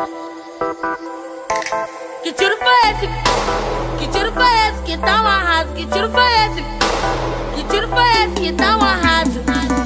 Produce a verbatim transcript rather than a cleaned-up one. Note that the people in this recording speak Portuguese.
Que tiro foi esse? Que tiro foi esse que tá um arraso? Que tiro foi esse? Que tiro foi esse que tá um arraso?